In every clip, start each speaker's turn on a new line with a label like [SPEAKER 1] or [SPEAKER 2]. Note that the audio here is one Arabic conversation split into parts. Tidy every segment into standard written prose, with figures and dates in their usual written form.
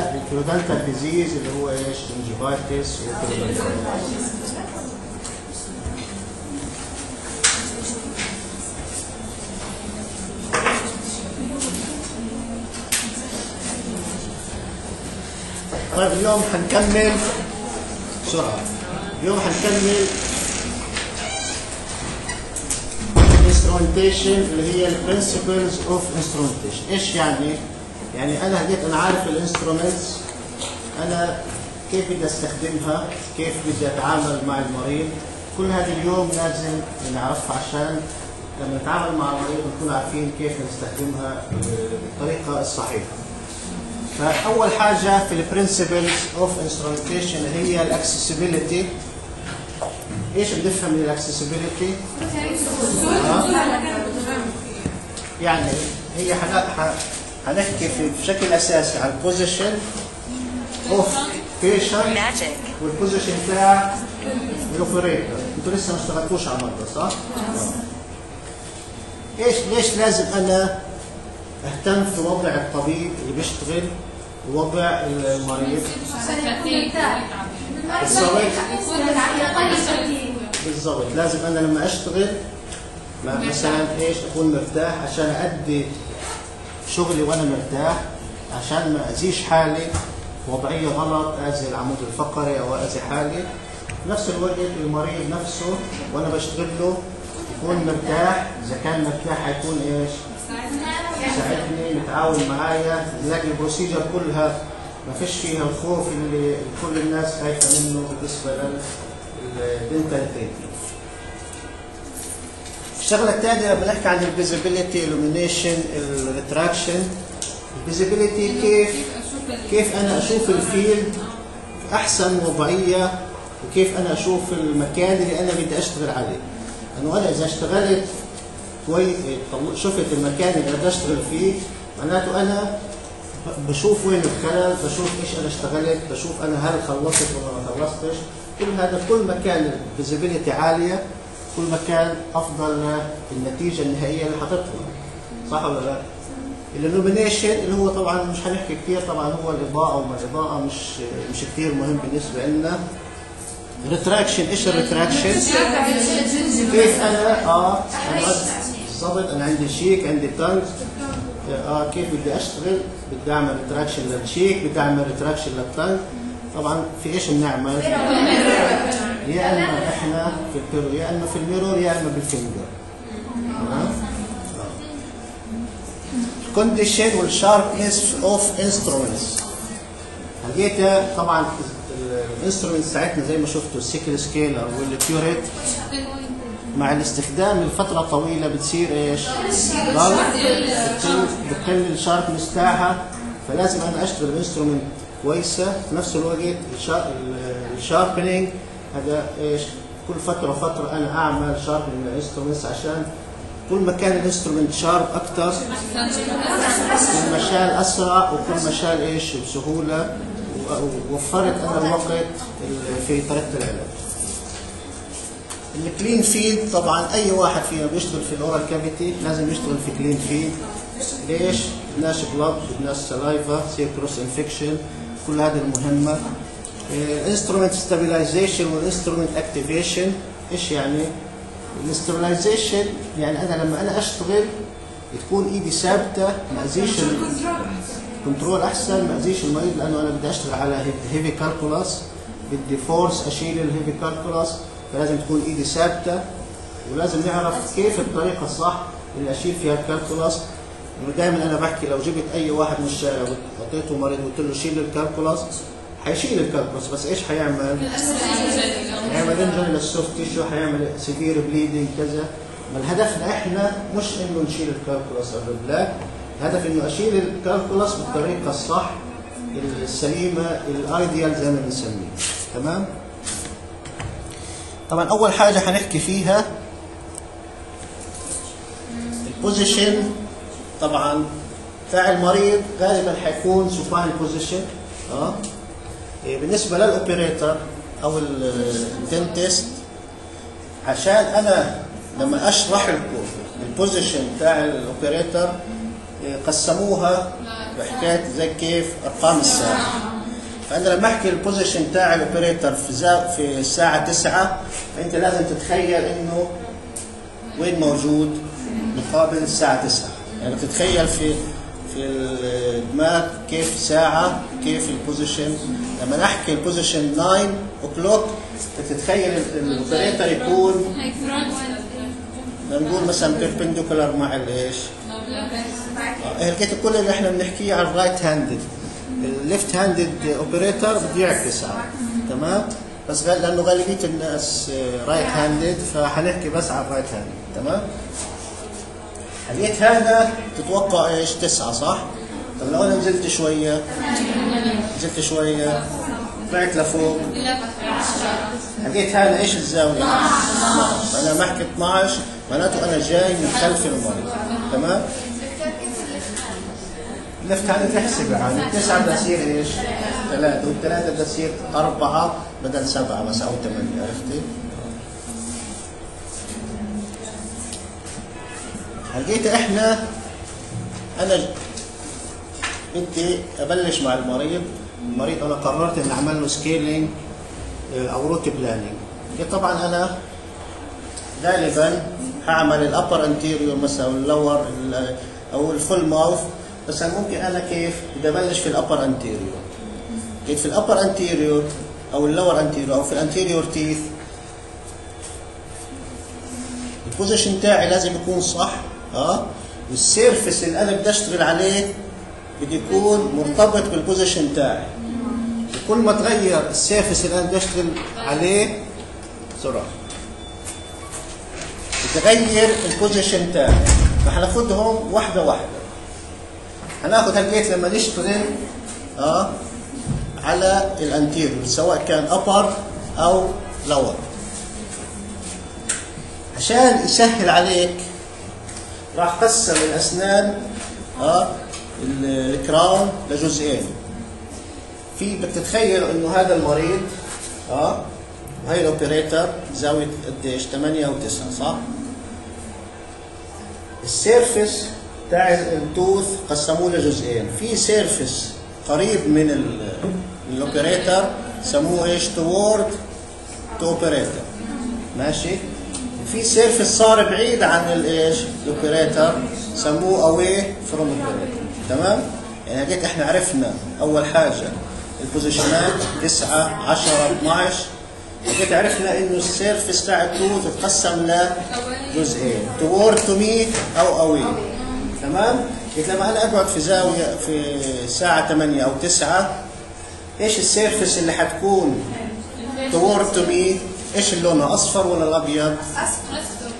[SPEAKER 1] البيرودونتال ديزيز اللي هو ايش؟ جنجيفايتس وبيرودونتال. طيب اليوم حنكمل بسرعة. اليوم حنكمل instrumentation اللي هي principles of instrumentation. ايش يعني؟ يعني انا عارف الانسترومنتس، انا كيف بدي استخدمها، كيف بدي اتعامل مع المريض. كل هذه اليوم لازم نعرفها عشان لما نتعامل مع المريض نكون عارفين كيف نستخدمها بالطريقة الصحيحة. فأول حاجة في البرنسبلز اوف انسترومنتيشن هي الاكسسبيليتي. ايش بنفهم من الاكسسبيليتي؟ يعني هي حنحكي بشكل اساسي عن البوزيشن اوف بيشنت والبوزيشن بتاع الاوبريتور. انتوا لسه ما اشتغلتوش على المرضى صح؟ ليش لازم انا اهتم في وضع الطبيب اللي بيشتغل ووضع المريض؟ بالضبط. لازم انا لما اشتغل مثلا ايش اكون مرتاح عشان ادي شغلي وانا مرتاح، عشان ما اذيش حالي وضعيه غلط اذي العمود الفقري او اذي حالي. في نفس الوقت المريض نفسه وانا بشتغل له يكون مرتاح. اذا كان مرتاح حيكون ايش؟ يساعدني، متعاون معايا، نلاقي البروسيجر كلها ما فيش فيها الخوف اللي كل الناس خايفه منه بالنسبه للدنتال تريتمنت. الشغله الثانيه لما نحكي عن الفيزيبيليتي، الومينيشن، الريتراكشن. الفيزيبيليتي كيف انا اشوف الفيلد في احسن وضعيه، وكيف انا اشوف المكان اللي انا بدي اشتغل عليه. لانه انا اذا اشتغلت شفت المكان اللي بدي اشتغل فيه معناته انا بشوف وين الخلل، بشوف ايش انا اشتغلت، بشوف انا هل خلصت ولا ما خلصتش. كل ما كان الفيزيبيليتي عاليه كل ما كان افضل النتيجه النهائيه اللي حطيتها. صح ولا لا؟ الالومينيشن اللي هو طبعا مش هنحكي كثير، طبعا هو الاضاءه وما الاضاءه مش كثير مهم بالنسبه لنا. ريتراكشن، ايش الريتراكشن؟ كيف انا بالضبط انا عندي شيك، عندي تانج، كيف بدي اشتغل؟ بدي اعمل ريتراكشن للشيك، بدي اعمل ريتراكشن للتانج. طبعا في ايش بنعمل؟ يا اما احنا في البيرو، يا اما في الميرور، يا اما بالفينجر. كونديشن والشاربنس اوف انسترومنتس. لقيتها طبعا الانسترومنتس بتاعتنا زي ما شفتوا السيكل سكيل او الكيوريت مع الاستخدام لفتره طويله بتصير ايش؟ بتقل الشاربنس بتاعها. فلازم انا اشتغل الانسترومنت كويسه. في نفس الوقت الشاربنينج هذا ايش؟ كل فتره انا اعمل شاربنينج للانسترومنتس عشان كل ما كان الانسترومنت شارب اكثر كل ما شال اسرع وكل ما شال ايش؟ بسهوله، ووفرت انا الوقت في طريقه العلاج. الكلين فيد طبعا اي واحد فينا بيشتغل في الاورال كافيتي لازم يشتغل في كلين فيد. ليش؟ بدناش بلاد، بدناش سلايفا، سي كروس انفكشن، كل هذه المهمه. الانسترومنت ستابيلايزيشن والانسترومنت اكتيفيشن. ايش يعني؟ الاستابيلايزيشن يعني انا لما انا اشتغل تكون ايدي ثابته، ما اذيش الكنترول احسن، ما اذيش المريض، لانه انا بدي اشتغل على هيفي كالكولاس، بدي فورس اشيل الهيفي كالكولاس، فلازم تكون ايدي ثابته. ولازم نعرف كيف الطريقه الصح اللي اشيل فيها الكالكولاس. دائما انا بحكي لو جبت اي واحد من الشارع وحطيته مريض وقلت له شيل الكالكولاس حيشيل الكالكولاس، بس ايش حيعمل؟ حيعمل انجري للسوفت تيشو، حيعمل سيفير بليدنج كذا. ما الهدفنا احنا مش انه نشيل الكالكولاس او لا، الهدف انه اشيل الكالكولاس بالطريقه الصح السليمه الايديال زي ما بنسميه. تمام؟ طبعا اول حاجه حنحكي فيها البوزيشن. طبعا بتاع المريض غالبا حيكون سوباين بوزيشن. بالنسبه للاوبريتور او الدنتست، عشان انا لما اشرح لكم البوزيشن بتاع الاوبريتور قسموها بحكايه زي كيف ارقام الساعه. فانا لما احكي البوزيشن تاع الاوبريتور في الساعه 9 فانت لازم تتخيل انه وين موجود مقابل الساعه 9. يعني بتتخيل في الدماغ كيف ساعه كيف البوزيشن. لما نحكي البوزيشن 9 o'clock بتتخيل الاوبريتور يكون نقول مثلا بيربنديكولار مع الايش؟ هلقيت كل اللي احنا بنحكيه عن الرايت هاندد. الليفت هاندد اوبريتور بده يعكس تمام؟ بس لانه غالبيه الناس رايت هاندد فحنحكي بس عن الرايت هاندد. تمام؟ لقيت هذا تتوقع ايش؟ 9 صح؟ طب لو انا نزلت شويه طلعت لفوق لقيت هذا ايش الزاويه؟ 12. فانا ما حكيت 12 معناته انا جاي من خلف المريض. تمام؟ اللفت هاند تحسب يعني 9 بدها تصير ايش؟ 3 وال3 بدها تصير 4 بدل 7 بس او 8. عرفتي؟ لقيت احنا انت ابلش مع المريض انا قررت اني اعمل له سكيلينج او روت بلاننج. طبعا انا غالبا هعمل الابر انتيريور مثلا او اللور او الفول ماوث. بس ممكن انا كيف بدي ابلش في الابر انتيريور. جيت في الابر انتيريور او اللور انتيريور او في الانتيريور تيث البوزيشن تاعي لازم يكون صح. والسيرفس اللي انا بدي اشتغل عليه بده يكون مرتبط بالبوزيشن تاعي. كل ما تغير السيرفس اللي انا بدي اشتغل عليه بسرعه بتغير البوزيشن تاعي. فحناخدهم واحده واحده. هناخد هالبيت لما نشتغل على الانتيريور سواء كان ابر او لور. عشان يسهل عليك راح قسم الاسنان الكراون لجزئين. في بدك تتخيل انه هذا المريض هاي الاوبريتور زاويه قديش؟ 8 و9 صح؟ السيرفس تاع التوث قسموه لجزئين. في سيرفس قريب من الاوبريتور سموه ايش؟ توورد تو اوبريتور. ماشي؟ في سيرفس صار بعيد عن الايش؟ الاوبريتور سموه اواي فروم اوبريتور. تمام؟ يعني هيك احنا عرفنا اول حاجه البوزيشنات 9 10 12. هيك عرفنا انه السيرفس تاع التوث اتقسم لجزئين توورد تو مي او اواي. تمام؟ لما انا اقعد في زاويه في الساعه 8 او 9 ايش السيرفس اللي حتكون توورد تو مي؟ ايش اللون؟ اصفر ولا الابيض؟ اصفر.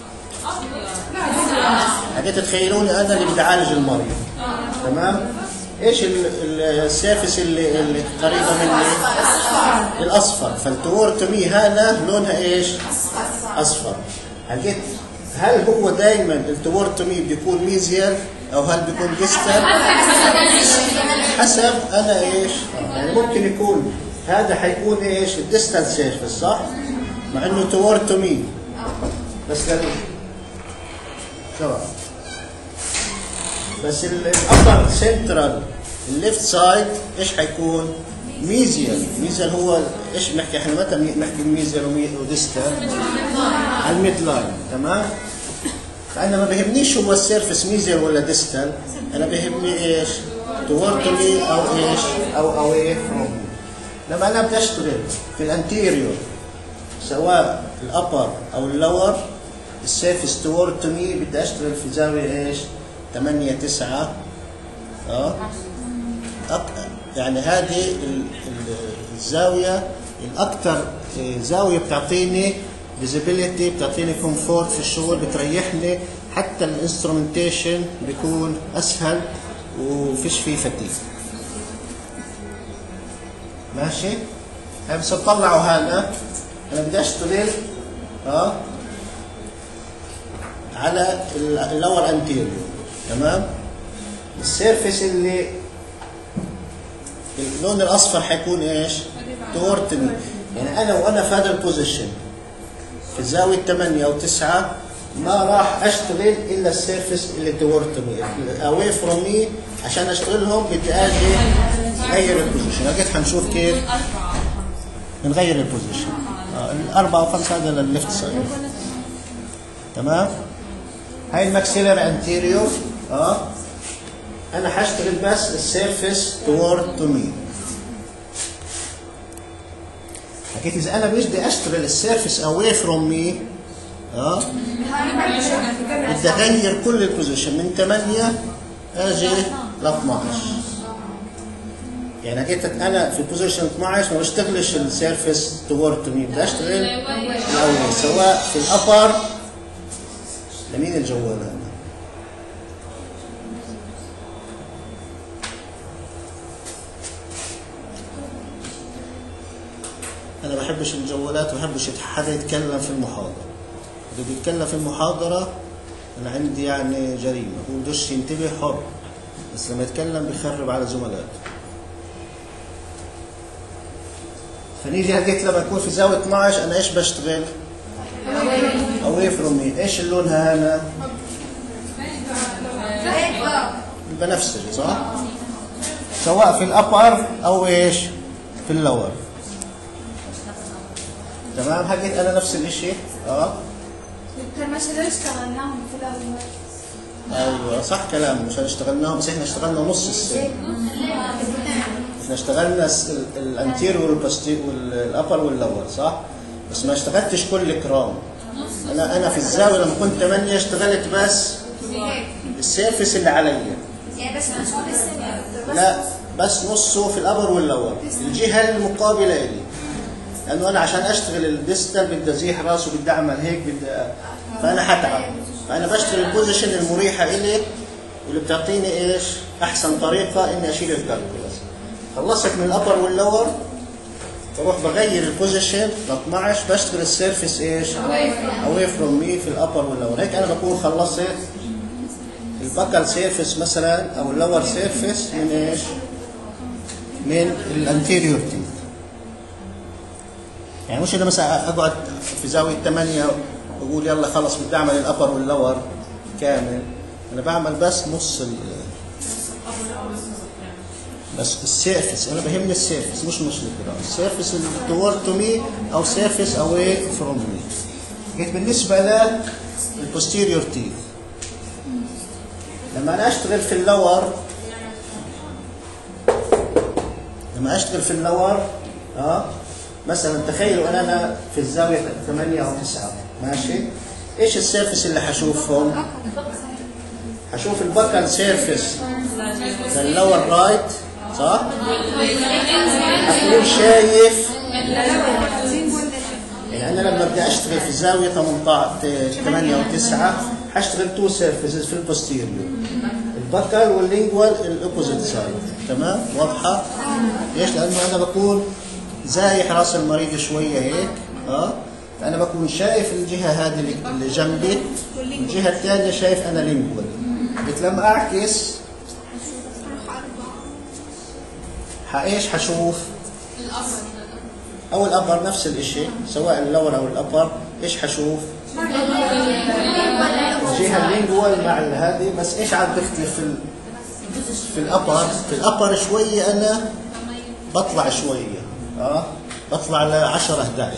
[SPEAKER 1] هذه تتخيلوني انا اللي بدي اعالج المريض. تمام؟ ايش السيرفس اللي قريبه مني؟ الاصفر. فالتورد تو مي هذا لونها ايش؟ اصفر. هل هو دائما التورد تو مي بيكون ميزيال او هل بيكون ديستال؟ حسب انا ايش؟ يعني ممكن يكون هذا حيكون ايش؟ الديستال سيرفس صح؟ مع انه تورد تو مي بس بس الابر سنترال الليفت سايد ايش حيكون؟ ميزيال هو ايش بنحكي احنا متى بنحكي ميزيال وديستال؟ على الميد لاين. تمام؟ فانا ما بيهمنيش هو السيرفس ميزيال ولا ديستال، انا بيهمني ايش؟ توورد تو مي او ايش؟ او اواي فروم. لما انا بدي اشتغل في الانتيريور سواء الابر او اللور السيرفس توورد تو مي بدي اشتغل في زاويه ايش؟ 8 9 يعني هذه الزاويه الاكثر زاويه بتعطيني فيزيبيليتي، بتعطيني كومفورت في الشغل، بتريحني، حتى الانسترومنتيشن بيكون اسهل وفيش فيه فتيك. ماشي؟ هاي بس تطلعوا هذا انا بدي اشتغل على اللور انتيريور. تمام؟ السيرفيس اللي اللون الاصفر حيكون ايش؟ تورد مي. يعني انا وانا في هذا البوزيشن في زاويه 8 او 9 ما راح اشتغل الا السيرفيس اللي تورد مي. اواي فروم مي عشان اشتغلهم بدي اجي اغير البوزيشن. اجيت حنشوف كيف بنغير البوزيشن. الأربعة وخمسة هذا للليفت سايد. تمام؟ هاي الماكسيلر انتيريور. انا حاشتغل بس السيرفيس تورد تو مي. حكيت اذا انا بدي اشتغل السيرفيس اواي فروم مي بدي اغير كل البوزيشن من 8 اجي ل 12. يعني حكيت انا في البوزيشن 12 ما بشتغلش السيرفيس تورد تو مي، بدي اشتغل الاول سواء في الابر. لمين الجوال هذا؟ أنا ما بحبش الجوالات وما بحبش حدا يتكلم في المحاضرة. اللي بيتكلم في المحاضرة أنا عندي يعني جريمة، هو بدوش ينتبه حر، بس لما يتكلم بيخرب على زملاته. فنيجي هديت لما أكون في زاوية 12 أنا إيش بشتغل؟ أواي فروم مي. إيش اللونها هنا؟ البنفسجي صح؟ سواء في الأبر أو إيش؟ في اللور. تمام؟ حكيت انا نفس الشيء.
[SPEAKER 2] دكتور مش هذول اشتغلناهم في الاول.
[SPEAKER 1] ايوه صح كلام، مش اشتغلناهم، بس احنا اشتغلنا نص السنه. احنا اشتغلنا الانتيريور والابر واللور صح؟ بس ما اشتغلتش كل كرام. انا في الزاويه لما كنت 8 اشتغلت بس السيرفيس اللي عليا.
[SPEAKER 2] يعني بس مش كل السنه؟
[SPEAKER 1] لا بس نصه في الابر واللور، الجهه المقابله لي. لانه انا عشان اشتغل الديستال بدي ازيح راسه، بدي اعمل هيك، فانا حتعب. فانا بشتغل البوزيشن المريحه الي واللي بتعطيني ايش؟ احسن طريقه اني اشيل الكالكولاس. خلصت من الابر واللور بروح بغير البوزيشن ل 12 بشتغل السيرفيس ايش؟ اواي فروم مي في الابر واللور. هيك انا بكون خلصت الباكال سيرفيس مثلا او اللور سيرفيس من ايش؟ من الانتيريور تيث. يعني مش انا مثلا اقعد في زاويه 8 واقول يلا خلص بدي اعمل الابر واللور كامل. انا بعمل بس نص بس السيرفيس. انا بهمني السيرفيس مش الكرام. السيرفيس تورد تو مي او سيرفيس اواي فروم مي. جيت بالنسبه للبوستيريور تيث، لما انا اشتغل في اللور مثلا تخيلوا انا في الزاويه 8 او 9 ماشي. ايش السيرفيس اللي حشوفهم؟ حشوف الباكال سيرفيس للور رايت صح؟ اكون شايف. يعني انا لما بدي اشتغل في الزاويه 8 و9 حاشتغل تو سيرفيسز في البوستيريور، الباكال واللينجوال الاوبوزيت سايد. تمام؟ واضحه؟ ليش؟ لانه انا بكون زايح راس المريض شويه هيك فانا بكون شايف الجهه هذه اللي جنبي، الجهه الثانيه شايف انا لينجوال. قلت لما اعكس ايش حشوف؟ او الابر نفس الشيء سواء اللور او الابر. ايش حشوف؟ الجهه اللينجوال مع هذه. بس ايش عاد بيختلف في الابر؟ في الابر شويه انا بطلع شويه بطلع ل 10 11.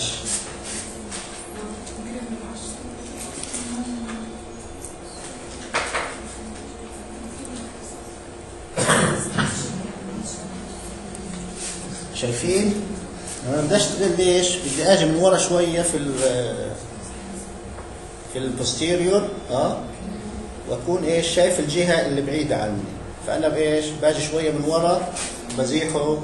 [SPEAKER 1] شايفين؟ انا بدي اشتغل ليش؟ بدي اجي من ورا شويه في البوستيريور واكون ايش؟ شايف الجهه اللي بعيده عني. فانا بايش؟ باجي شويه من ورا بزيحه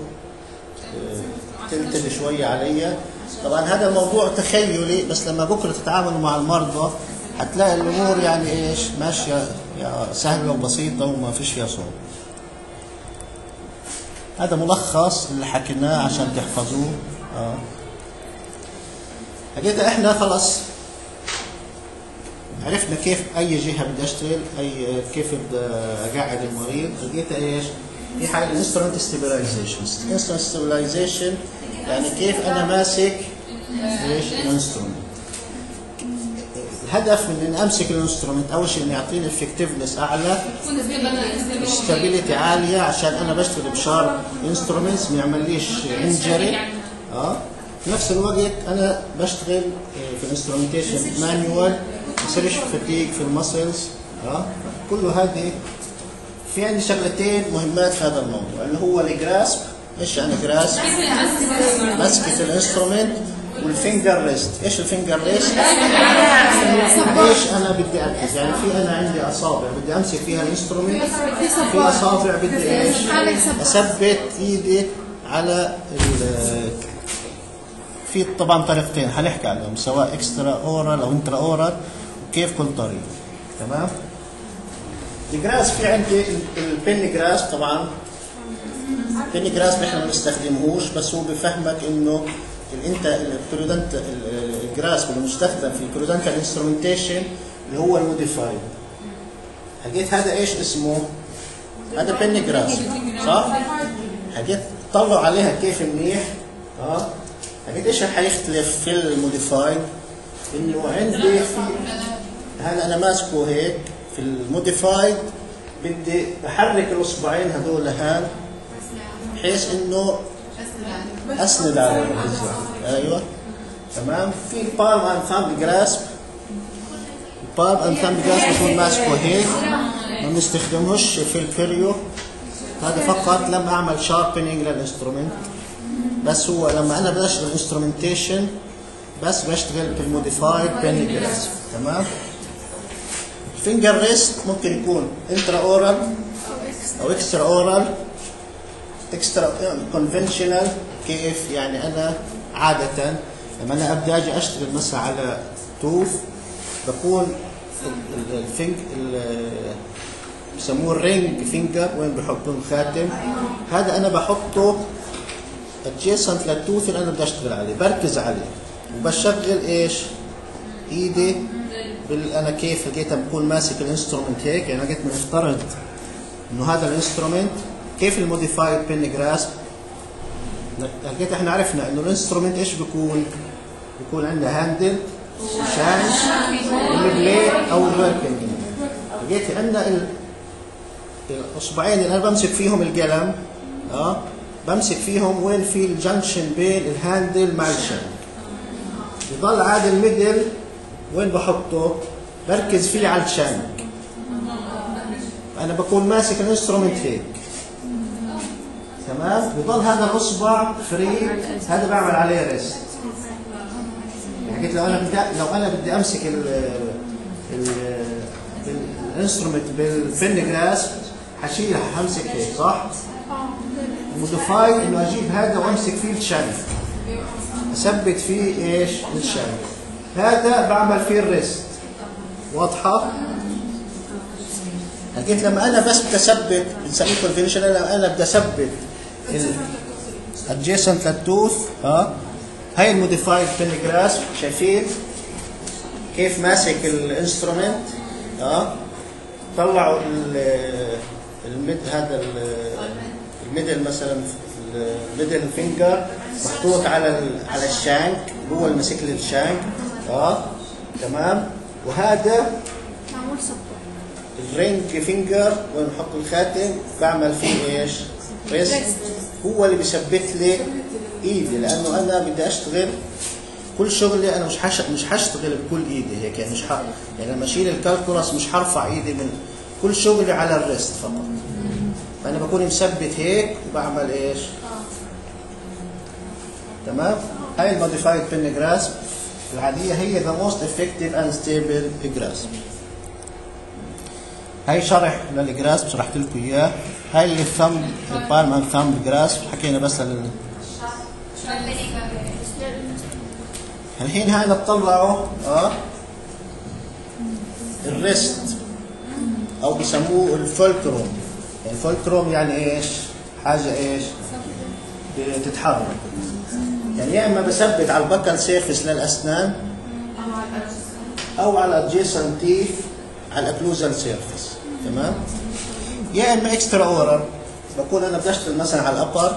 [SPEAKER 1] تلتل شويه علي. طبعا هذا موضوع تخيلي، بس لما بكره تتعاملوا مع المرضى حتلاقي الامور يعني ايش؟ ماشيه يعني سهله وبسيطه وما فيش فيها صعوبه. هذا ملخص اللي حكيناه عشان تحفظوه. حقيقة احنا خلص عرفنا كيف اي جهه بدي اشتغل، كيف بدي اقعد المريض. حقيقة ايش؟ في حاجه الانسترومنت ستابلايزيشن. الانسترومنت ستابلايزيشن يعني كيف انا ماسك ايش؟ الانسترومنت. الهدف من اني امسك الانسترومنت اول شيء انه يعطيني افكتفنس اعلى، ستابيليتي عاليه، عشان انا بشتغل بشارب انسترومنتس ما يعمليش انجري. في نفس الوقت انا بشتغل في الانسترومنتيشن مانيوال، ما يصيرش فتيق في المسلز. كله هذه. في عندي شغلتين مهمات في هذا الموضوع اللي هو الجراسب. ايش يعني جراسب؟ مسكة الانسترومنت. والفينجر ريست. ايش الفينجر ريست؟ ايش انا بدي اركز؟ يعني في انا عندي اصابع بدي امسك فيها الانسترومنت، في اصابع بدي ايش؟ اثبت ايدي على في طبعا طريقتين حنحكي عليهم، سواء اكسترا اورال او انترا اورال، وكيف كل طريقه. تمام؟ الجراس في عندي البن جراس. طبعا البن جراس نحن ما بنستخدمهوش، بس هو بفهمك انه انت الجراس المستخدم في الكرودنتال انسترومنتيشن اللي هو الموديفايد. حكيت هذا ايش اسمه؟ هذا بن جراس، صح؟ حكيت طلعوا عليها كيف منيح. حكيت ايش حيختلف في الموديفايد؟ انه عندي في هذا انا ماسكه هيك. في الموديفايد بدي بحرك الاصبعين هذول هان بحيث انه اسند على بالضبط. ايوه تمام. في البالم اند ثامب جراسب. البالم اند ثامب جراسب بكون ماسكه هيك، ما بنستخدموش في البريو. هذا فقط لما اعمل شاربنينج للانسترومنت. بس هو لما انا بشتغل انسترومنتيشن بس بشتغل بالموديفايد بن جراسب. تمام. فينجر ريست ممكن يكون انترا اورال او اكسترا اورال. اكسترا كونفنشنال كيف؟ يعني انا عاده لما انا ابدا اجي اشتغل مثلا على توف بكون الفينج بسموه الرينج فينجر، وين بحطوا الخاتم. هذا انا بحطه adjacent للتوث اللي انا بدي اشتغل عليه، بركز عليه وبشغل ايش؟ ايدي انا كيف لقيتها بكون ماسك الانسترومنت هيك. يعني لقيت بنفترض انه هذا الانسترومنت كيف الموديفايد بن جراسب. لقيت احنا عرفنا انه الانسترومنت ايش بيكون؟ بيكون عندنا هاندل وشانش والبليد او الوركينج. لقيت عندنا الاصبعين اللي انا بمسك فيهم القلم. بمسك فيهم وين في الجنكشن بين الهاندل مع الشانك. يضل عاد الميدل وين بحطه؟ بركز فيه على الشانك. انا بكون ماسك الانسترومنت هيك. تمام. بضل هذا الاصبع فري، هذا بعمل عليه ريست. حكيت لو انا بدي امسك الانسترومنت بالبن جراس حشيلها، حمسك هيك، صح؟ موديفاي انه اجيب هذا وامسك فيه الشانك، اثبت فيه ايش؟ الشانك. هذا بعمل فيه الريست. واضحه؟ حكيت لما انا بس بدي اثبت، بنسميه كونفنشنال، لما انا بدي اثبت adjacent للتوث. هاي الموديفايد بن جراس. شايفين كيف ماسك الانسترومنت؟ طلعوا هذا الميدل مثلا، الميدل فينجر محطوط على الشانك، هو اللي ماسك لي الشانك. تمام. وهذا
[SPEAKER 2] معمول سطح
[SPEAKER 1] الرينج فينجر وين بحط الخاتم بعمل فيه ايش؟ ريست. هو اللي بيثبت لي ايدي، لانه انا بدي اشتغل كل شغلي. انا مش حشتغل بكل ايدي هيك، يعني مش يعني لما اشيل الكالكولاس مش حرفع ايدي من كل شغلي على الريست فقط. فانا بكون مثبت هيك وبعمل ايش؟ تمام. هاي الموديفايد بن جراسب العاديه هي ذا موست افكتيف اند ستيبل جراسب. هاي شرح للجراسب شرحت لكم اياه. هاي اللي الثمب البالم اند ثامب جراسب حكينا بس الحين هذا بطلعه الريست او بسموه الفولكروم. يعني الفولكروم يعني ايش؟ حاجه ايش؟ بتتحرك. يعني يا اما بثبت على البكل سيرفيس للاسنان او على الادجيسنت تيث على الاكلوزال سيرفيس. تمام. يا اما اكسترا اورال، بكون انا بدي اشتغل مثلا على الابر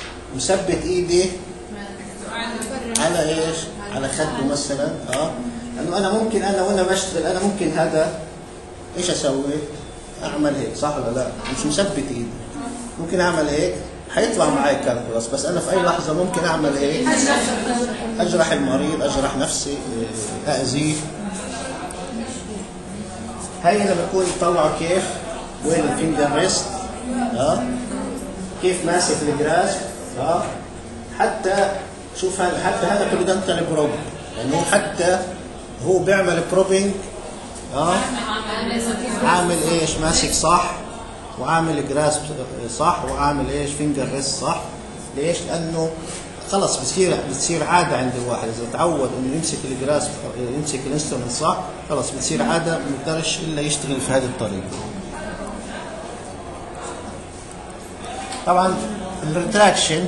[SPEAKER 1] مثبت ايدي على ايش؟ على خده مثلا. لانه انا ممكن وانا بشتغل انا ممكن هذا ايش اسوي؟ اعمل هيك صح ولا لا؟ مش مثبت ايدي، ممكن اعمل هيك حيطلع معي كالكولاس، بس انا في اي لحظه ممكن اعمل هيك اجرح المريض، اجرح نفسي، اذيه. هاي لما بكون طلعوا كيف وين الفينجر ريست، كيف ماسك الجراس، حتى شوف هذا، حتى هذا بريدنتال بروب، يعني هو حتى هو بيعمل بروبينج، عامل ايش؟ ماسك صح، وعامل جراس صح، وعامل ايش؟ فينجر ريست صح. ليش؟ لانه خلص بتصير عاده عند الواحد، اذا تعود انه يمسك الجراس يمسك الانسترومنت صح، خلص بتصير عاده، ما بيقدرش الا يشتغل في هذه الطريقه. طبعا الريتراكشن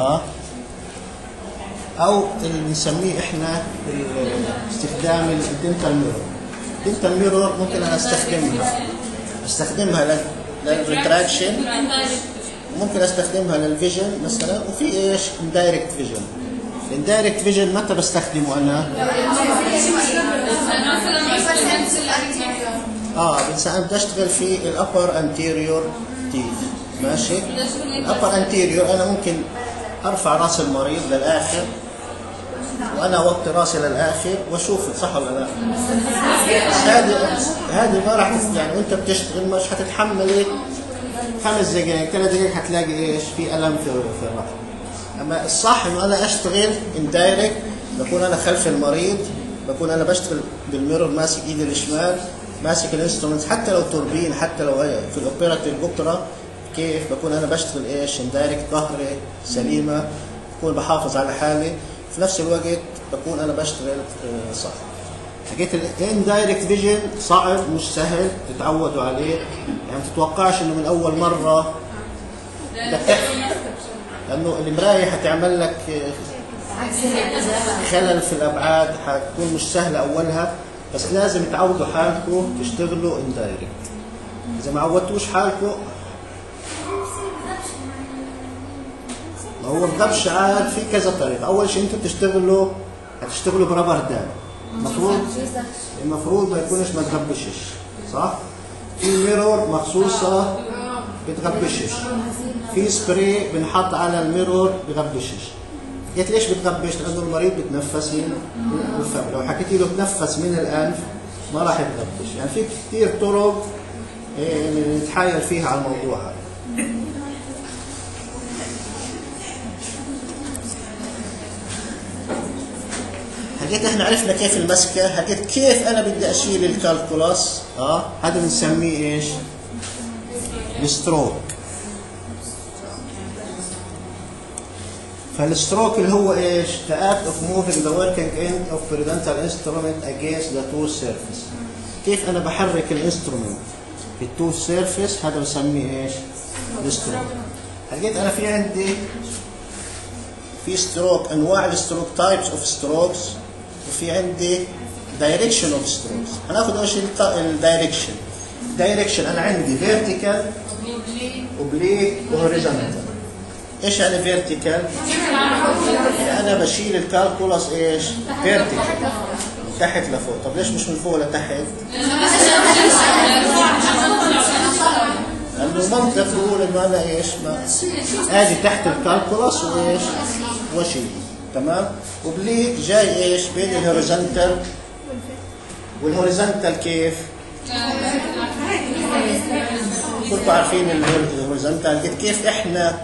[SPEAKER 1] او اللي بنسميه احنا استخدام الدنتال ميرور. الدنتال ميرور ممكن انا استخدمها للريتراكشن، وممكن استخدمها للفيجن مثلا، وفي ايش؟ اندايركت فيجن. الاندايركت فيجن متى بستخدمه انا؟ بدي اشتغل في الابر انتيريور تيث، ماشي؟ الابر انتيريور انا ممكن ارفع راس المريض للاخر، وانا اوطي راسي للاخر واشوف صح ولا لا. هذه ما راح يعني وانت بتشتغل مش حتتحمل 5 دقائق 3 دقائق حتلاقي ايش؟ في الم في الرحم. اما الصح انه انا اشتغل اندايركت، بكون انا خلف المريض، بكون انا بشتغل بالميرور ماسك ايدي الشمال، ماسك الانسترومنت، حتى لو توربين، حتى لو في الاوبيراتيف بكره كيف بكون انا بشتغل ايش؟ اندايركت، ظهري سليمه، بكون بحافظ على حالي، في نفس الوقت بكون انا بشتغل صح. حكيت الاندايركت فيجن صعب، مش سهل تتعودوا عليه، يعني ما تتوقعش انه من اول مره لانه المرايه حتعمل لك خلل في الابعاد، حتكون مش سهله اولها، بس لازم تعودوا حالكم تشتغلوا اندايركت. اذا ما عودتوش حالكم، ما هو الضبش عاد في كذا طريقه. اول شيء انتم هتشتغلوا برابر دان، المفروض ما يكونش ما تغبشش صح. في ميرور مخصوصه بتغبشش، في سبراي بنحط على الميرور بغبشش. قلت ليش بتغبش؟ لانه المريض بتنفس من الفم، لو حكيتي له تنفس من الانف ما راح يتغبش. يعني في كثير طرق نتحايل فيها على الموضوع هذا. حكيت احنا عرفنا كيف المسكه، حكيت كيف انا بدي اشيل الكالكولاس، هذا بنسميه ايش؟ الستروك. فالستروك اللي هو ايش؟ the act of moving the working end of periodontal instrument against the tooth surface. كيف انا بحرك الانسترومنت في التوث سيرفيس، هذا بنسميه ايش؟ الستروك. حكيت انا في عندي ستروك، انواع الستروك، تايبس اوف ستروكس، وفي عندي دايركشن اوف ستروكس. هناخذ اول شيء الدايركشن. دايركشن انا عندي فيرتيكال، اوبليك، وهوريزونتال. ايش يعني فيرتيكال؟ يعني انا بشيل الكالكولاس ايش؟ فيرتيكال، تحت لفوق. طب ليش مش من فوق لتحت؟ لانه المنطق بيقول انه انا ايش؟ ما ادي تحت الكالكولاس وايش؟ واشيل، تمام؟ وبليك جاي ايش؟ بين الهوريزونتال والهوريزونتال. كيف؟ كنتوا عارفين الهوريزونتال كيف احنا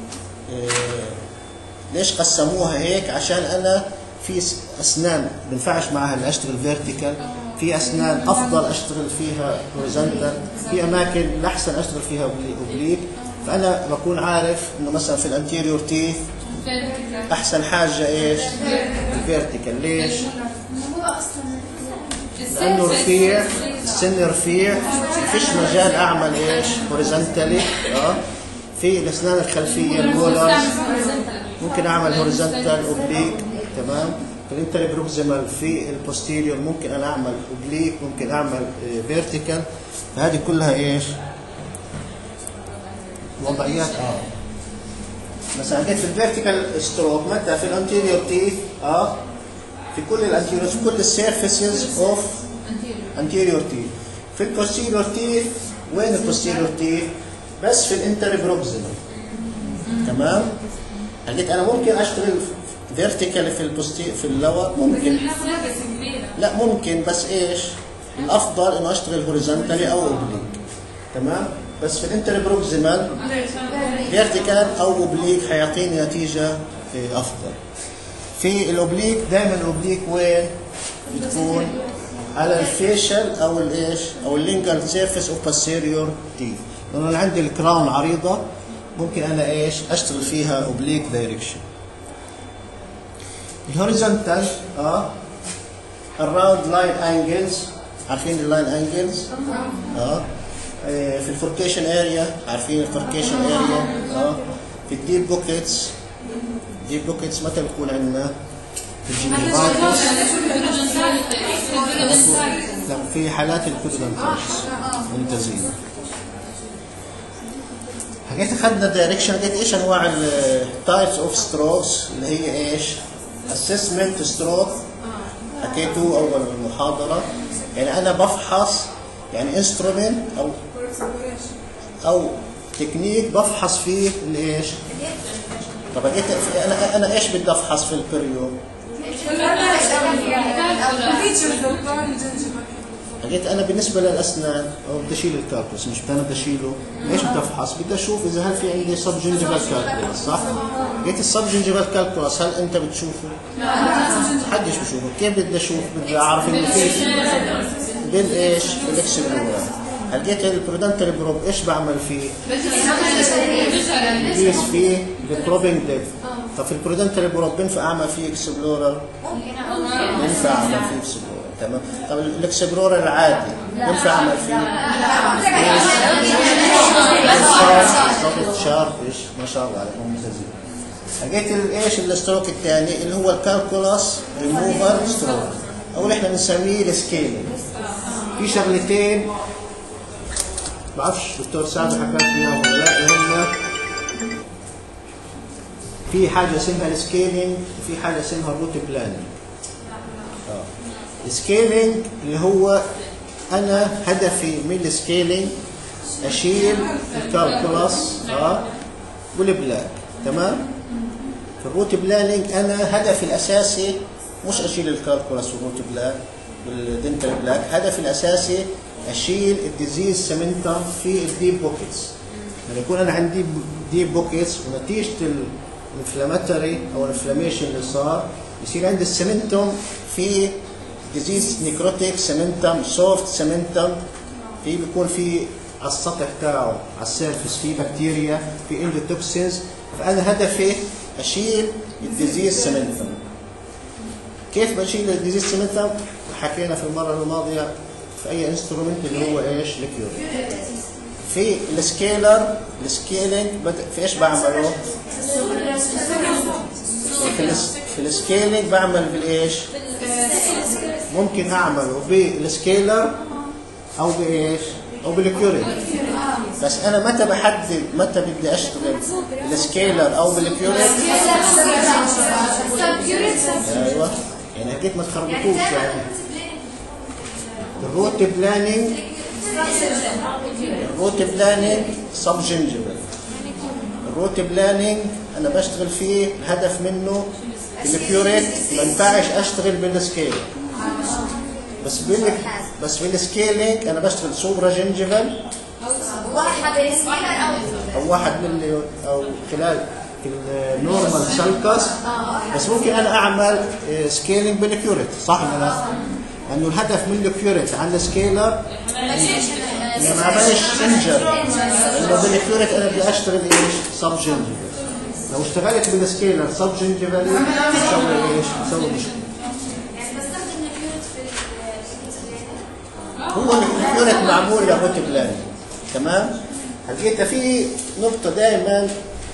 [SPEAKER 1] ليش قسموها هيك؟ عشان انا في اسنان بنفعش معها اللي اشتغل فيرتيكال، في اسنان افضل اشتغل فيها هوريزونتال، في اماكن الاحسن اشتغل فيها اوبليك. فانا بكون عارف انه مثلا في الانتيريور تيث احسن حاجه ايش؟ الفيرتيكال. ليش؟ لانه رفيع، السن رفيع، فيش مجال اعمل ايش؟ هوريزونتالي. في الاسنان الخلفيه المولرز ممكن اعمل هوريزونتال اوبليك، تمام؟ في الانتري بروكسيمال في البوستيريور ممكن انا اعمل اوبليك، ممكن اعمل فيرتيكال. فهذه كلها ايش؟ وضعيات. مثلا جيت في الفيرتيكال ستروك متى؟ في الانتيريور تيث في كل الانتيريور، في كل السيرفيسز اوف انتيريور تيث. في البوستيريور تيث، وين البوستيريور تيث؟ بس في الانتر بروكسيمال. تمام؟ قلت انا ممكن اشتغل فيرتيكال في اللور، ممكن. لا ممكن، بس ايش؟ الافضل انه اشتغل هوريزونتالي او اوبليك. تمام؟ بس في الانتر بروكسيمال فيرتيكال او اوبليك حيعطيني نتيجه افضل. في الاوبليك دائما الاوبليك وين؟ بتكون على الفيشل او الايش؟ او اللينجال سيرفيس اوف بوستيريور تيث. لانه انا عندي الكراون عريضه، ممكن انا ايش؟ اشتغل فيها اوبليك دايركشن. الهوريزونتال الراوند لاين انجلز، عارفين اللاين انجلز؟ في الفوركيشن اريا، عارفين الفوركيشن اريا؟ في الديب بوكيتس. ديب بوكيتس متى بتكون عندنا؟ في الجنجيفايتس. لا في حالات الكودونتايتس ممتازين. حكيت اخذنا دايركشن، حكيت ايش انواع التايبس اوف ستروكس اللي هي ايش؟ اسسمنت ستروك حكيته اول المحاضره. يعني انا بفحص، يعني انسترومنت او تكنيك بفحص فيه الايش؟ طب حكيت انا ايش بدي افحص في البريو؟ حكيت انا بالنسبه للاسنان او بدي اشيل الكالكولس، مش انا بدي اشيله، ايش بدي افحص؟ بدي اشوف اذا هل في عندي سب جنجيفال كالكولس، صح؟ حكيت السب جنجيفال كالكولس هل انت بتشوفه؟ حدش بشوفه. كيف بدي اشوف؟ بدي اعرف انه في بالايش؟ بالاكسبلورر. حكيت البرودنتال بروب ايش بعمل فيه؟ بقيس فيه البروبنج ديبث. طب في البرودنتال بروب بينفع اعمل فيه اكسبلورر؟ ينفع اعمل فيه اكسبلورر. تمام. طب الاكسبلورر العادي ينفع اعمل فيه؟ شاربش، ما شاء الله عليكم ممتازين. حكيت ايش الستروك الثاني اللي هو الكالكولاس ريموفر ستروك، او اللي احنا بنسميه السكيلينج. في شغلتين بعرفش دكتور سعد حكى فيها ولا لا، اللي هم في حاجه اسمها السكيلينج وفي حاجه اسمها الروت بلاننج. السكيلينج اللي هو انا هدفي من السكيلينج اشيل الكالكولاس والبلاك. تمام. في الروت بلاننج انا هدفي الاساسي مش اشيل الكالكولاس والروت بلاك والدنتال بلاك، هدفي الاساسي اشيل الديزيز سيمنتم في الديب بوكيتس. لما يكون انا عندي ديب بوكيتس ونتيجه الانفلاماتوري او الانفلاميشن اللي صار يصير عندي السيمنتم في ديزيز نيكروتيك سيمنتم، سوفت سيمنتم، في بيكون في على السطح تاعه على السيرفس في بكتيريا، في اندوتوكسينز، فانا هدفي اشيل الديزيز سيمنتم. كيف بشيل الديزيز سيمنتم؟ حكينا في المره الماضيه في اي انسترومنت اللي هو ايش؟ الكيوريت. في السكيلر السكيلينج في ايش بعمله؟ في السكيلينج بعمل بالايش؟ ممكن اعمله بالسكيلر او بايش؟ او بالكيوريت. بس انا متى بحدد متى بدي اشتغل بالسكيلر او بالكيوريت؟ ايوه، يعني اكيد ما تخربطوش. يعني الروت بلاننج سب جنجيفال. الروت بلاننج انا بشتغل فيه الهدف منه الكيوريت، ما ينفعش اشتغل بالسكيلر. بس بالسكيلينج انا بشتغل سوبرا جنجيفال او واحد من او خلال النورمال سالكس. بس ممكن انا اعمل سكيلينج بالكيوريت، صح ولا لا؟ لانه الهدف من الكيوريت عن السكيلر ما عملش سنجر، لانه بالكيوريت انا بدي اشتغل ايش؟ سب جنجيفال. لو اشتغلت بالسكيلر سب جنجيفال بسوي ايش؟ بسوي مشكله. هو الكيوريت معمول لروت بلاننج. تمام. حكيت في نقطه دائما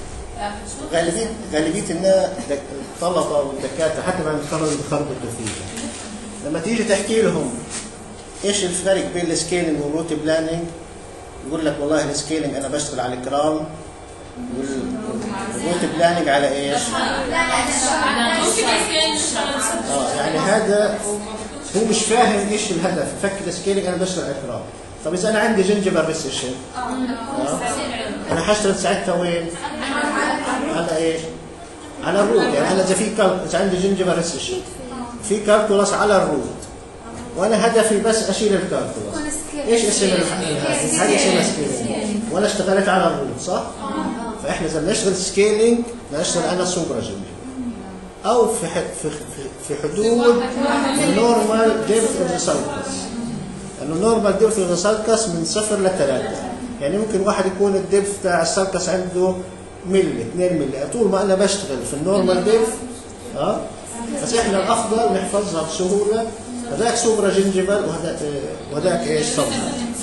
[SPEAKER 1] غالبيه الناس الطلبه والدكاتره حتى بعد التخرج بيخربطوا فيها. لما تيجي تحكي لهم ايش الفرق بين السكيلينج والروت بلاننج، يقول لك والله السكيلينج انا بشتغل على الكراون والروت بلاننج على ايش؟ يعني هذا هو مش فاهم ايش الهدف، فكر سكيلينج انا بشتغل اقرا. طب اذا انا عندي جنجفال ريسيشن انا حشتغل ساعتها وين؟ على ايش؟ على الروت. يعني انا اذا اذا عندي جنجفال ريسيشن في كالكولاس على الروت وانا هدفي بس اشيل الكالكولاس، ايش اسم هذه اسمها سكيلينج وانا اشتغلت على الروت صح؟ فاحنا اذا بنشتغل سكيلينج بنشتغل انا سوبرا جنجفال او في حدود النورمال ديبث اوف ذا سالكس. لانه النورمال ديبث اوف ذا سالكس من 0 ل 3. يعني ممكن واحد يكون الديبث بتاع السالكس عنده ملي 2 ملي، طول ما انا بشتغل في النورمال ديبث بس احنا الافضل نحفظها بسهوله. هذاك سوبرا جنجفال وهذاك ايش صبر.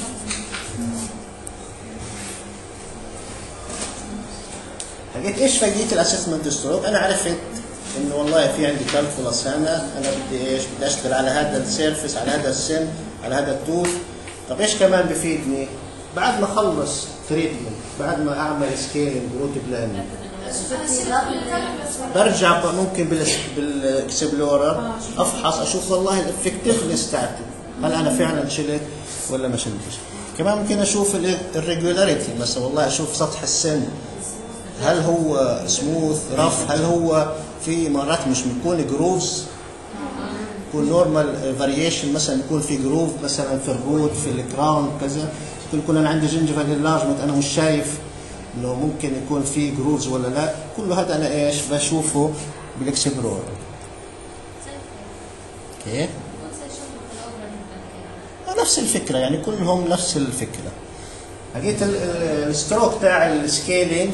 [SPEAKER 1] لقيت ايش فايدة الاسسمنت ستروك؟ انا عرفت انه والله في عندي كالكولاس هنا، انا بدي ايش؟ بدي اشتغل على هذا السيرفس، على هذا السن، على هذا التوث. طب ايش كمان بفيدني؟ بعد ما اخلص تريتمنت، بعد ما اعمل سكيلينج روت بلاننج، برجع ممكن بالاكسبلورر افحص اشوف والله الافكتفنس تاعتي، هل انا فعلا شلت ولا ما شلتش. كمان ممكن اشوف الريجولاريتي، مثلا والله اشوف سطح السن هل هو سموث رف، هل هو في مرات مش بيكون جروفز، يكون نورمال فاريشن، مثلا يكون في جروف مثلا في الروت في الكراون كذا. يكون انا عندي جنجفال انلارجمنت انا مش شايف انه ممكن يكون في جروفز ولا لا. كل هذا انا ايش بشوفه بالاكسبلور. اوكي نفس الفكره، يعني كلهم نفس الفكره. لقيت الستروك تاع السكيلينج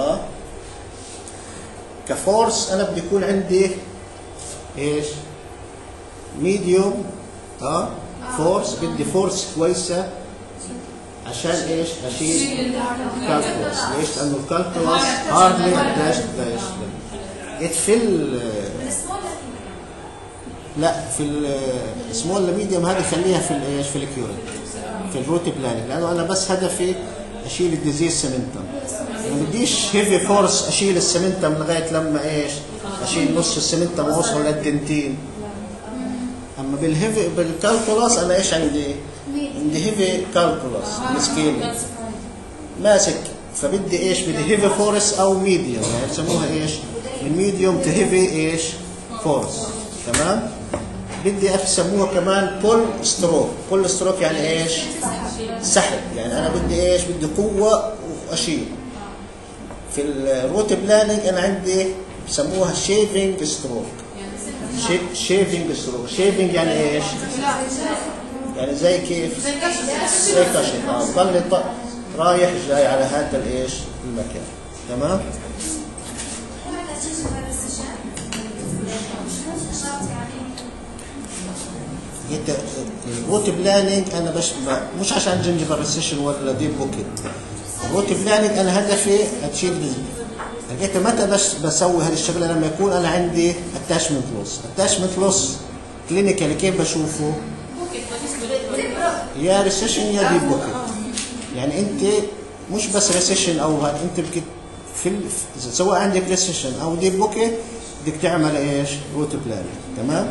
[SPEAKER 1] كفورس انا بدي يكون عندي ايش؟ ميديوم فورس. بدي فورس كويسه عشان ايش؟ اشيل الكالكولاس. ليش؟ لانه الكالكولاس هاردلي داش. جيت في لا في السمول لميديوم هذه خليها في الايش؟ في الكيورنت في الروت بلاننج، لانه انا بس هدفي اشيل الديزيز سمنتم. ما بديش هيفي فورس اشيل السمنتم لغايه لما ايش؟ اشيل نص السمنتم واوصل للدنتين. اما بالكالكولاس انا ايش عندي؟ عندي هيفي كالكولاس السكيلينج ماسك، فبدي ايش؟ بدي هيفي فورس او ميديوم، يعني بسموها ايش؟ من ميديوم تو هيفي ايش؟ فورس. تمام؟ بدي بسموها كمان بول ستروك. بول ستروك يعني ايش؟ سحب. يعني انا بدي ايش؟ بدي قوه واشيل. في الروت بلاننج انا عندي بسموها شيفنج ستروك. شيفنج ستروك. شيفنج يعني ايش؟ يعني زي كيف؟ زي كشف. ضل رايح جاي على هذا الايش؟ المكان. تمام؟ الروت بلاننج انا مش عشان جنجفال ريسيشن ولا ديب بوكيت. الروت بلاننج انا هدفي اشيل لقيت متى بسوي هذه الشغله؟ لما يكون انا عندي اتاشمنت لوس. اتاشمنت لوس كلينيكالي كيف بشوفه؟ يا ريسيشن يا ديب بوكيت. يعني انت مش بس ريسيشن او انت سواء عندك ريسيشن او ديب بوكيت بدك تعمل ايش؟ روت بلاننج. تمام؟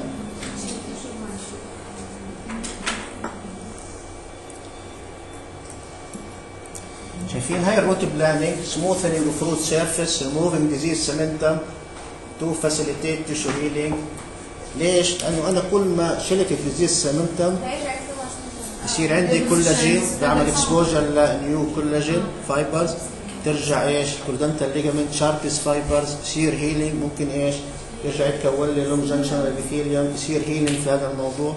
[SPEAKER 1] شايفين هاي الروت بلاننج سموثنينج اوف روت سيرفيس ريموفينج ديزيز سمنتم تو فاسيليتيت تيشو هيلينج. ليش؟ لانه انا كل ما شلت الديزيز سمنتم يصير عندي كولاجين، بعمل اكسبوجر لنيو كولاجين فايبرز، ترجع ايش؟ كوردنتال ليجامنت شاربس فايبرز، يصير هيلينج. ممكن ايش؟ يرجع يتكون لي لونج جنكشن ابيثيليوم، يصير هيلينج في هذا الموضوع.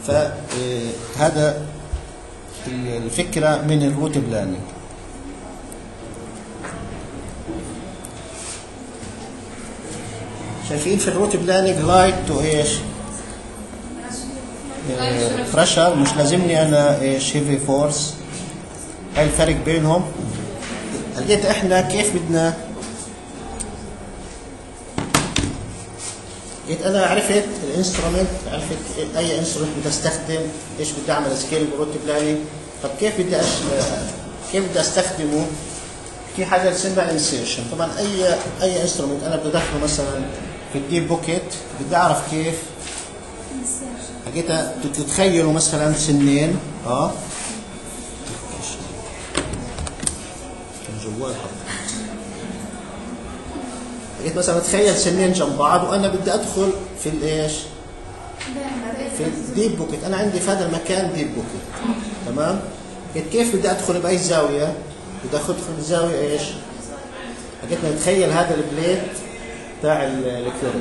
[SPEAKER 1] فهذا الفكره من الروت بلاننج. شايفين في الروت بلاننج لايت تو ايش؟ بريشر. مش لازمني انا ايش؟ هيفي فورس. هاي الفرق بينهم. لقيت احنا كيف بدنا. لقيت انا عرفت الانسترومنت، عرفت اي انسترومنت بدي استخدم، ايش بدي اعمل سكيل بروت بلاننج. طب كيف بدي استخدمه؟ في حاجه اسمها انسيرشن. طبعا اي انسترومنت انا بدي ادخله مثلا في الديب بوكيت بدي اعرف كيف. حكيتها تتخيلوا مثلا سنين جوال حكيت مثلا تخيل سنين جنب بعض وانا بدي ادخل في الايش؟ في الديب بوكيت. انا عندي في هذا المكان ديب بوكيت، تمام؟ كيف بدي ادخل باي زاويه؟ بدي ادخل في الزاويه ايش؟ حكيت نتخيل هذا البليت تاع الكيوريت،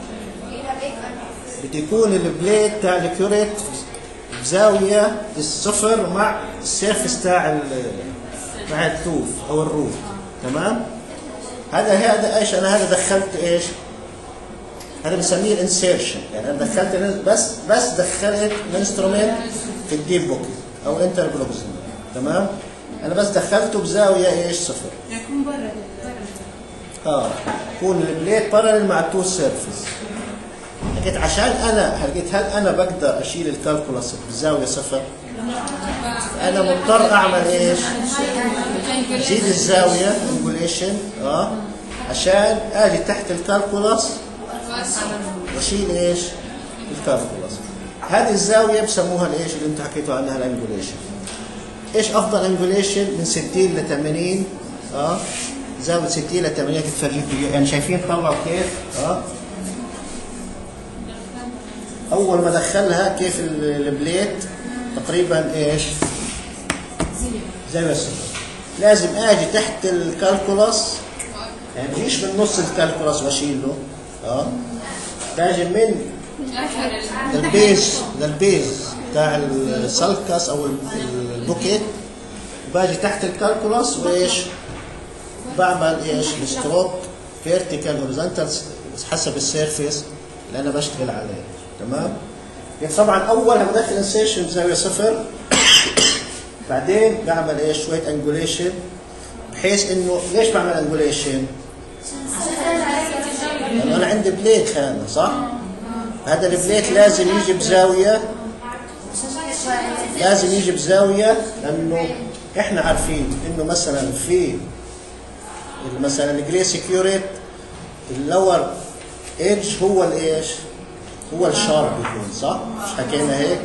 [SPEAKER 1] بدي يكون البليت تاع الكيوريت بزاويه الصفر مع السيرفس تاع مع التوف او الروف، تمام؟ هذا ايش؟ انا هذا دخلت ايش؟ هذا بنسميه الانسيرشن. يعني انا دخلت بس دخلت الانسترومنت في الديب بوكيت او انتر بلوكزم، تمام؟ انا بس دخلته بزاويه ايش؟ صفر.
[SPEAKER 2] يكون برا
[SPEAKER 1] يكون البليت بارلل مع التو سيرفيس. حكيت عشان حكيت هل انا بقدر اشيل الكالكولاس بزاويه صفر؟ انا مضطر اعمل ايش؟ ازيد الزاويه انجوليشن عشان اجي تحت الكالكولاس واشيل ايش؟ الكالكولاس. هذه الزاويه بسموها الايش اللي انتم حكيتوا عنها؟ الانجوليشن. ايش افضل انجوليشن؟ من 60 ل 80 زاويه 60 ل 80 تتفرجوا يعني شايفين طلعوا كيف اول ما دخلها كيف البليت تقريبا ايش؟ زاويه صفر. لازم اجي تحت الكالكولاس، يعني ما بجيش من نص الكالكولاس واشيله باجي من البيز تاع السلكس او البوكيت، باجي تحت الكالكولاس وايش؟ بعمل ايش؟ الستروك فيرتيكال هوريزونتال حسب السيرفيس اللي انا بشتغل عليه، تمام؟ يعني طبعا اول لما بدخل انسيشن بزاويه صفر بعدين بعمل ايش؟ شويه انجوليشن بحيث انه ليش بعمل انجوليشن؟ لانه انا عندي بليت هنا صح؟ هذا البليت لازم يجي بزاويه، لانه احنا عارفين انه مثلا في مثلا الجري سكيوريت اللور ايدج هو الايش؟ هو الشارب يكون صح؟ مش حكينا هيك؟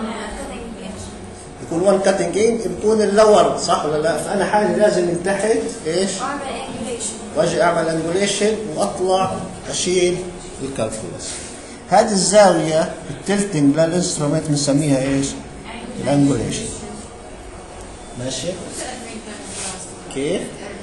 [SPEAKER 1] يكون 1 كاتنج ايد بيكون اللور صح ولا لا؟ فانا حالي لازم من تحت ايش؟ واجي اعمل انجوليشن واطلع اشيل الكالكولاس. هذه الزاويه التلتنج للانسترومنت بنسميها ايش؟ الانجوليشن. ماشي؟ كيف؟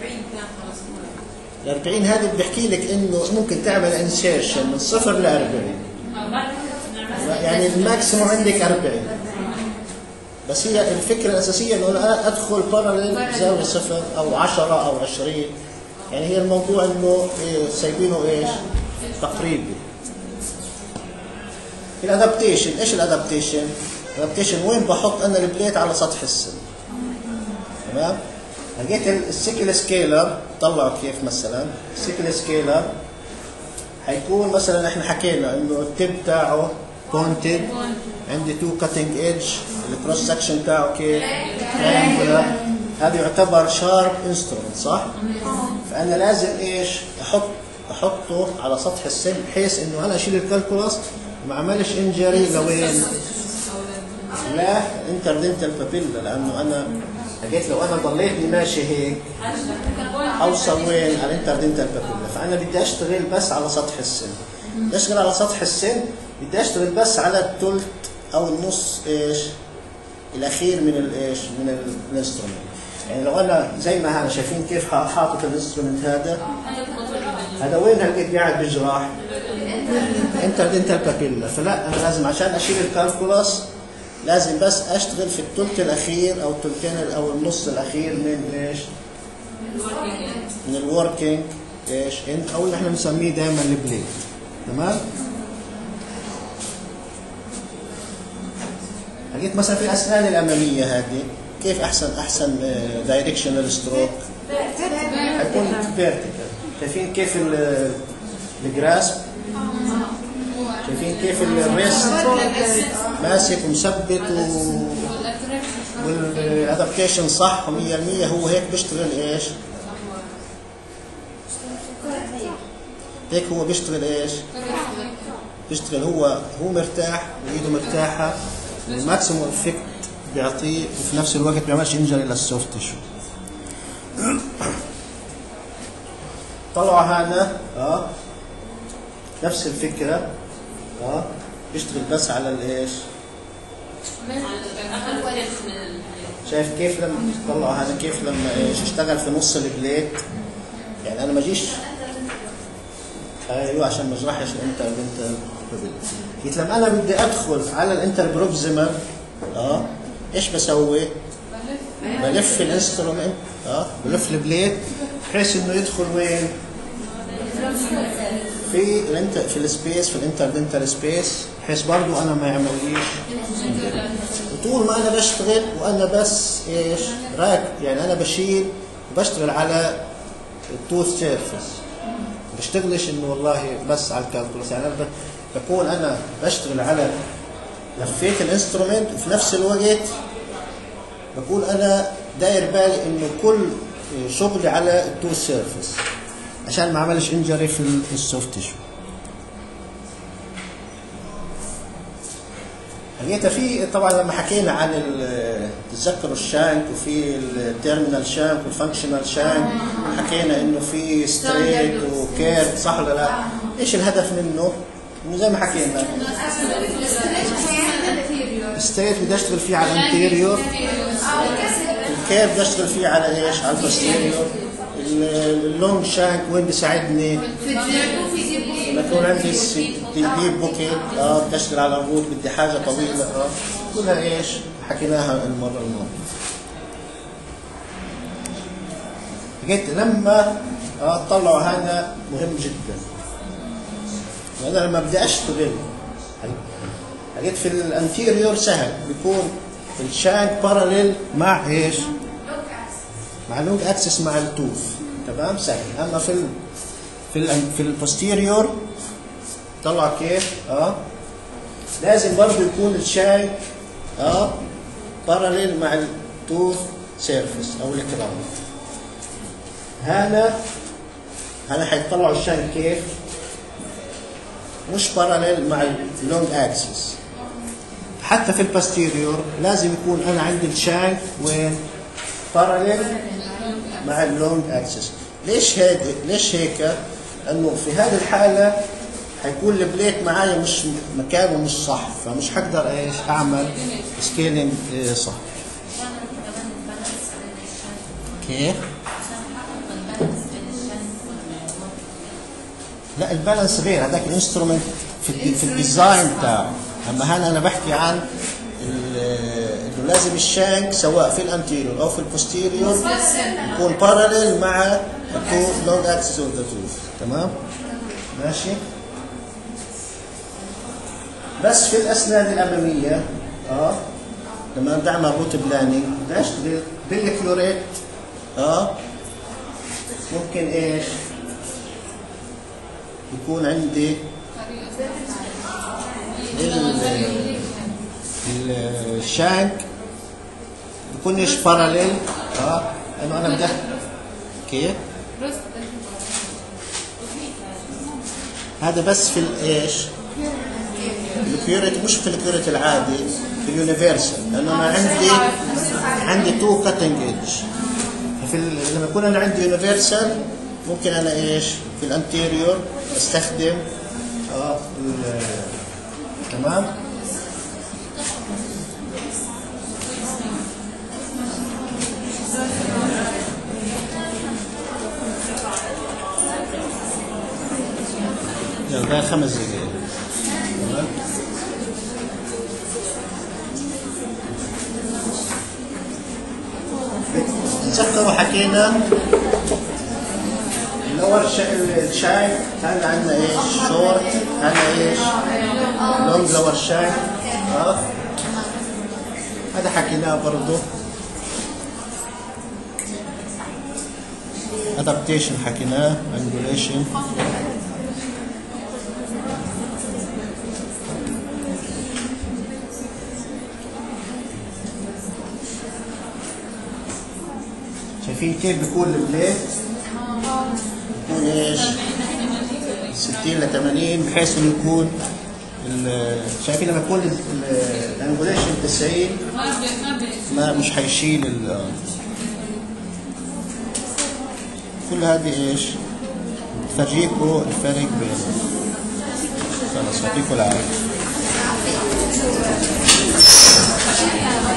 [SPEAKER 1] ال 40 هذه بحكي لك انه ممكن تعمل انسيرشن من 0 ل 40. يعني الماكسيموم عندك 40. بس هي الفكره الاساسيه انه انا ادخل باراليل بزاويه 0 او 10 او 20. يعني هي الموضوع انه سايبينه ايش؟ تقريبي. الادابتيشن، ايش الادابتيشن؟ الادابتيشن وين بحط انا البليت على سطح السن. تمام؟ لقيت السيكل سكيلر طلعوا كيف مثلا السيكل سكيلر حيكون مثلا احنا حكينا انه التب تاعه بونتد، عندي 2 كاتنج ايدج، الكروس سكشن تاعه كيف؟ تريانجولار. هذا يعتبر شارب انسترومنت صح؟ فانا لازم ايش؟ احطه على سطح السن بحيث انه انا اشيل الكالكولاس وما اعملش انجري لوين؟ لا انتردنتال بابيلا، لانه انا لقيت لو انا ضليتني ماشي هيك اوصل وين؟ على الانتردنتال بابيلا. فانا بدي اشتغل بس على سطح السن. بدي اشتغل على سطح السن، بدي اشتغل بس على الثلث او النص ايش؟ الاخير من الايش؟ من الانسترومنت. يعني لو انا زي ما انا شايفين كيف حاطط الانسترومنت هذا وين هلقيت قاعد بجراح؟ انتردنتال بابيلا. فلا انا لازم عشان اشيل الكالكولاس لازم بس اشتغل في الثلث الاخير او الثلثين او النص الاخير من ايش؟ من الوركينج ايش؟ او اللي احنا بنسميه دائما البليد. تمام؟ لقيت مثلا في الاسنان الاماميه هذه كيف احسن دايركشنال ستروك؟ حيكون فيرتيكال. شايفين كيف الجراسب؟ شايفين كيف الريست ماسك ومثبت والادابتيشن صح 100%. هو هيك بيشتغل ايش؟ هيك هو بيشتغل ايش؟ بيشتغل هو مرتاح وايده مرتاحه، والماكسيموم افكت بيعطيه، وفي نفس الوقت بيعملش انجري للسوفت تيشو. طلعوا هذا نفس الفكره بيشتغل بس على الايش؟ شايف كيف لما طلعوا هذا كيف لما ايش اشتغل في نص البليت؟ يعني انا ما اجيش ايوه عشان ما اجرحش الانتر لما انا بدي ادخل على الانتر بروكسيمال ايش بسوي؟ بلف الانسترومنت بلف البليت بحيث انه يدخل وين؟ في السبيس، في الانتردنتال سبيس، بحيث برضه انا ما يعمليش. وطول ما انا بشتغل وانا بس ايش؟ راكب، يعني انا بشيل وبشتغل على التوث سيرفيس، ما بشتغلش انه والله بس على الكالكولس. يعني انا بكون انا بشتغل على لفيت الانسترومنت، وفي نفس الوقت بكون انا داير بالي انه كل شغلي على التوث سيرفيس عشان ما عملش انجري في السوفت تيشو. لقيتها في طبعا لما حكينا عن تتذكروا الشانك وفي التيرمينال شانك والفانكشنال شانك، حكينا انه في ستريت وكيرف، صح ولا لا؟ ايش الهدف منه؟ انه زي ما حكينا الستريت بدي اشتغل فيه على الانتيريور، الكيرف بدي اشتغل فيه على ايش؟ على البوستيريور. اللونج شانك وين بيساعدني؟ لما يكون عندي ديب بوكيت بدي اشتغل على الروت، بدي حاجه طويله كلها ايش؟ حكيناها المره الماضيه. لقيت لما طلعوا هذا مهم جدا، وانا لما بدي اشتغل لقيت في الانتيريور سهل، بيكون الشانك باراليل مع ايش؟ مع اللونج اكسس مع التوث، تمام سهل. اما في البوستيريور طلع كيف؟ لازم برضه يكون الشانك باراليل مع التوث سيرفيس او الكراون. هنا حيطلعوا الشانك كيف؟ مش باراليل مع اللونج اكسس. حتى في البوستيريور لازم يكون انا عندي الشانك وين؟ باراليل مع اللونج اكسس. ليش هيك؟ لانه في هذه الحاله حيكون البليت معايا مش مكانه مش صح، فمش حقدر ايش؟ اعمل سكيلينج صح. كيف؟ لا البالانس غير، هذاك الانسترومنت في الديزاين بتاعه. اما هنا انا بحكي عن انه لازم الشانك سواء في الانتيريور او في البوستيريور يكون باراليل مع اللونج اكسس اوف ذا توث، تمام؟ ماشي؟ بس في الاسنان الاماميه لما بدي اعمل روت بلاننج بدي اشتغل بالكيوريت ممكن ايش؟ يكون عندي الشانك يكون ايش؟ باراليل انه انا بدي كيف؟ هذا بس في الايش؟ الكيوريت، مش في الكيوريت العادي، في اليونيفرسال، لانه انا عندي تو كاتنج ايدج. لما يكون انا عندي يونيفرسال ممكن انا ايش؟ في الانتيريور استخدم تمام؟ يلا 5 دقائق. تمام؟ تذكروا حكينا اللور الشانك كان عندنا ايش؟ شورت، عندنا ايش؟ لونج لور شانك هذا حكيناه برضه. ادابتيشن حكيناه، انجوليشن شايفين كيف بيكون البليت؟ بيكون ايش؟ 60 ل 80 بحيث انه يكون شايفين لما يكون الانجوليشن 90 ما مش هيشيل كل هذه ايش؟ تفرجيكوا الفرق بين. خلاص يعطيكم العافيه.